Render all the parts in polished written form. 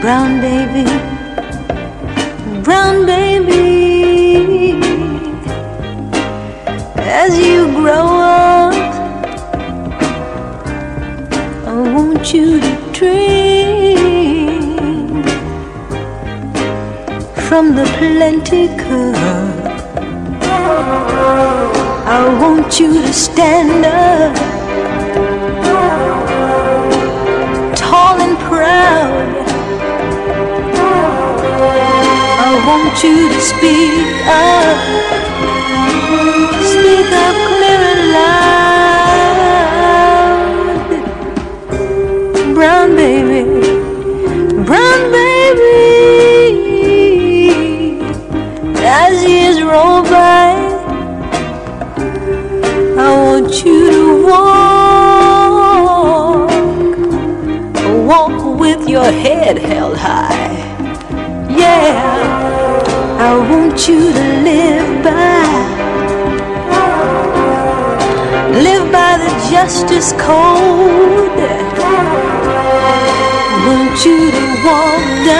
Brown baby, brown baby, as you grow up, I want you to drink from the plenty cup. I want you to stand up, tall and proud. I want you to speak up clear and loud. Brown baby, brown baby, as years roll by, I want you to walk with your head held high. Yeah, I want you to live by the justice code. I want you to walk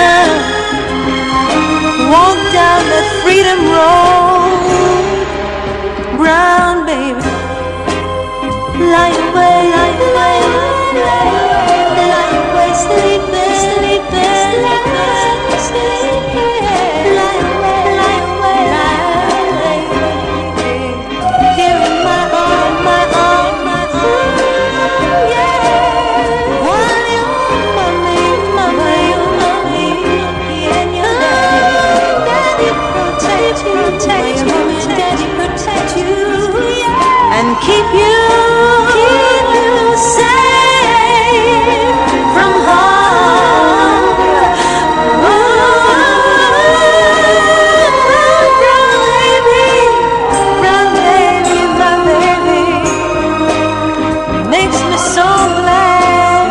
down that freedom road. Brown baby, lie away, sleeping, here in my arms, yeah. While your mommy, and your daddy protect you, and keep you safe from harm. Brown baby, my baby, makes me so glad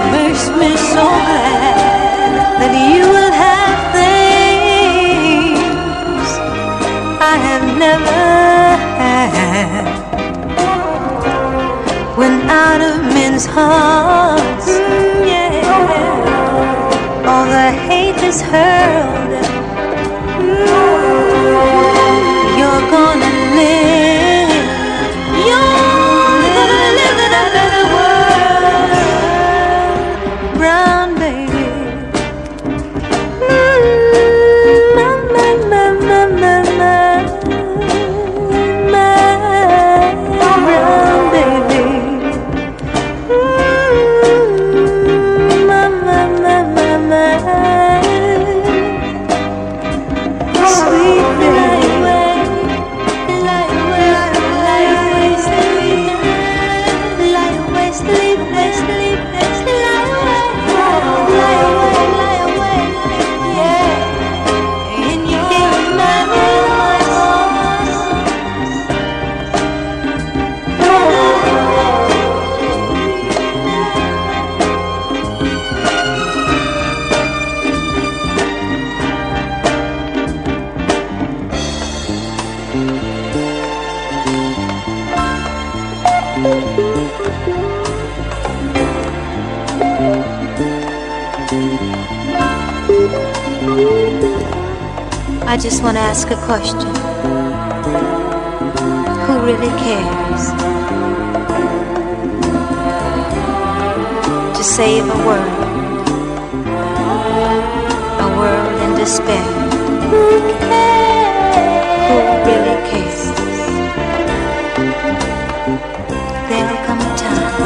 that you will have things I have never had. When out of men's hearts, yeah, all the hate is hurled, you're gonna live in a better world. Brown baby, brown baby. I just want to ask a question. Who really cares? To save a world in despair. Who cares? Who really cares? There'll come a time.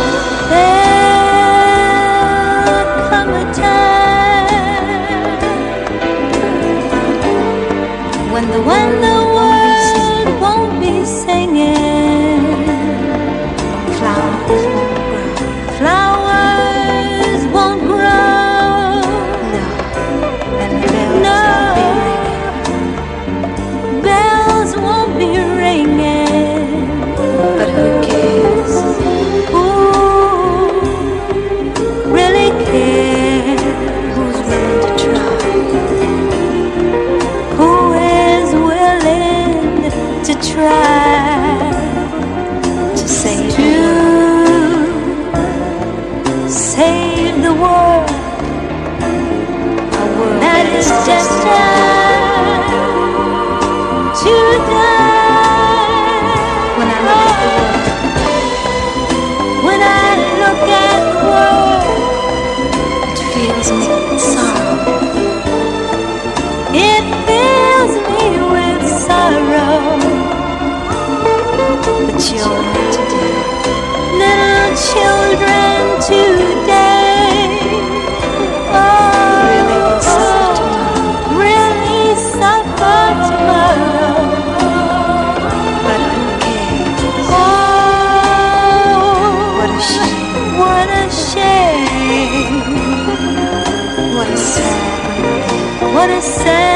There'll come a time when the world won't be singing. Flowers won't grow. Flowers won't grow. No. And bells won't be ringing. Bells won't be children today. Little children today. Really will suffer tomorrow. Really suffer tomorrow. But okay. Oh, What a shame. what a shame. What a sad. What a sad